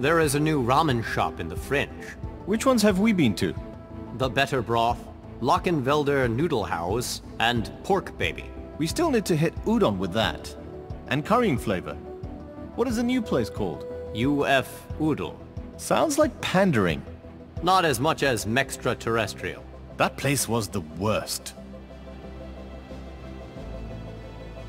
There is a new ramen shop in the Fringe. Which ones have we been to? The Better Broth, Lakenvelder Noodlehaüs, and Pork Baby. We still need to hit Udon With That. And currying flavor. What is the new place called? U.F.Oodle. Sounds like pandering. Not as much as Mextra-Terrestrial. That place was the worst.